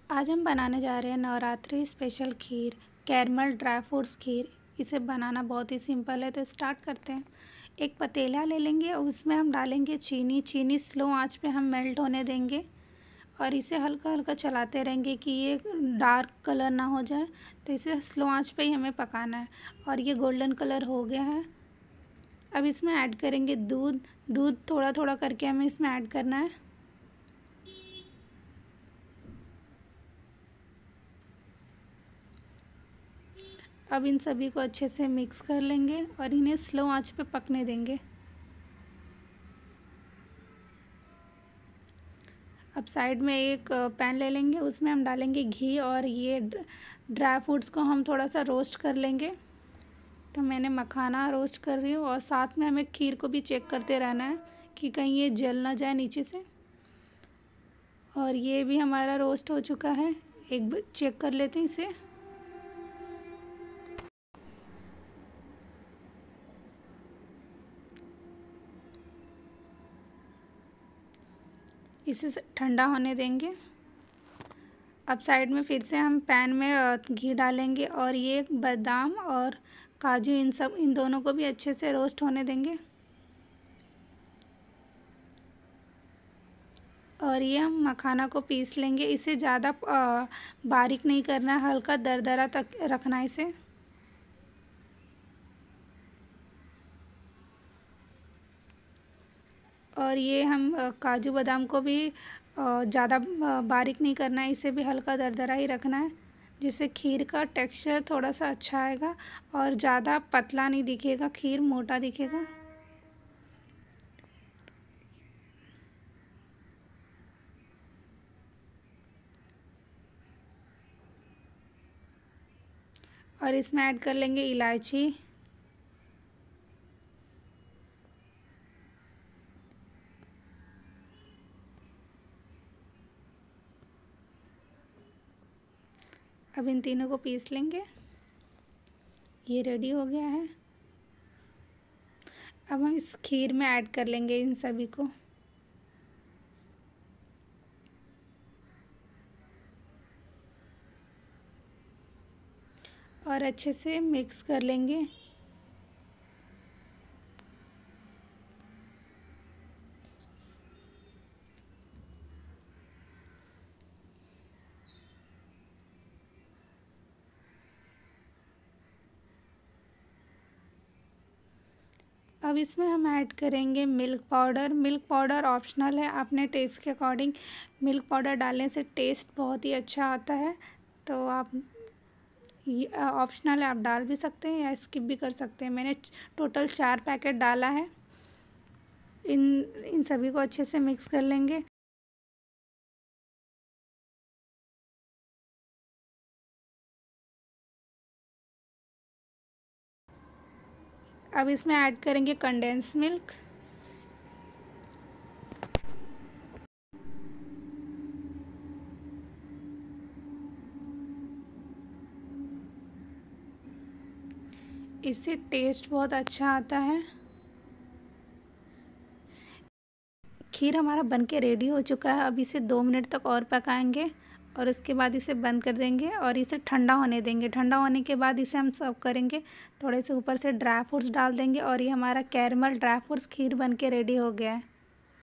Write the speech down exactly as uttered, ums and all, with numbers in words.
आज हम बनाने जा रहे हैं नवरात्रि स्पेशल खीर, कैरमल ड्राई फ्रूट्स खीर। इसे बनाना बहुत ही सिंपल है, तो स्टार्ट करते हैं। एक पतीला ले लेंगे और उसमें हम डालेंगे चीनी। चीनी स्लो आंच पे हम मेल्ट होने देंगे और इसे हल्का हल्का चलाते रहेंगे कि ये डार्क कलर ना हो जाए। तो इसे स्लो आंच पे ही हमें पकाना है। और ये गोल्डन कलर हो गया है। अब इसमें ऐड करेंगे दूध। दूध थोड़ा थोड़ा करके हमें इसमें ऐड करना है। अब इन सभी को अच्छे से मिक्स कर लेंगे और इन्हें स्लो आंच पे पकने देंगे। अब साइड में एक पैन ले लेंगे, उसमें हम डालेंगे घी और ये ड्राई फ्रूट्स को हम थोड़ा सा रोस्ट कर लेंगे। तो मैंने मखाना रोस्ट कर रही हूँ और साथ में हमें खीर को भी चेक करते रहना है कि कहीं ये जल ना जाए नीचे से। और ये भी हमारा रोस्ट हो चुका है, एक चेक कर लेते हैं इसे। इसे ठंडा होने देंगे। अब साइड में फिर से हम पैन में घी डालेंगे और ये बादाम और काजू, इन सब इन दोनों को भी अच्छे से रोस्ट होने देंगे। और ये हम मखाना को पीस लेंगे। इसे ज़्यादा बारीक नहीं करना है, हल्का दरदरा तक रखना है इसे। और ये हम काजू बादाम को भी ज़्यादा बारीक नहीं करना है, इसे भी हल्का दरदरा ही रखना है, जिससे खीर का टेक्सचर थोड़ा सा अच्छा आएगा और ज़्यादा पतला नहीं दिखेगा, खीर मोटा दिखेगा। और इसमें ऐड कर लेंगे इलायची। अब इन तीनों को पीस लेंगे। ये रेडी हो गया है। अब हम इस खीर में ऐड कर लेंगे इन सभी को। और अच्छे से मिक्स कर लेंगे। अब इसमें हम ऐड करेंगे milk powder. Milk powder optional है, अपने टेस्ट के अकॉर्डिंग मिल्क पाउडर डालने से टेस्ट बहुत ही अच्छा आता है। तो आप ये ऑप्शनल है, आप डाल भी सकते हैं या स्किप भी कर सकते हैं। मैंने टोटल चार पैकेट डाला है। इन इन सभी को अच्छे से मिक्स कर लेंगे। अब इसमें ऐड करेंगे कंडेंस मिल्क। इससे टेस्ट बहुत अच्छा आता है। खीर हमारा बनके रेडी हो चुका है। अब इसे दो मिनट तक और पकाएंगे और उसके बाद इसे बंद कर देंगे और इसे ठंडा होने देंगे। ठंडा होने के बाद इसे हम सर्व करेंगे। थोड़े से ऊपर से ड्राई फ्रूट्स डाल देंगे और ये हमारा कैरमल ड्राई फ्रूट्स खीर बनके रेडी हो गया है।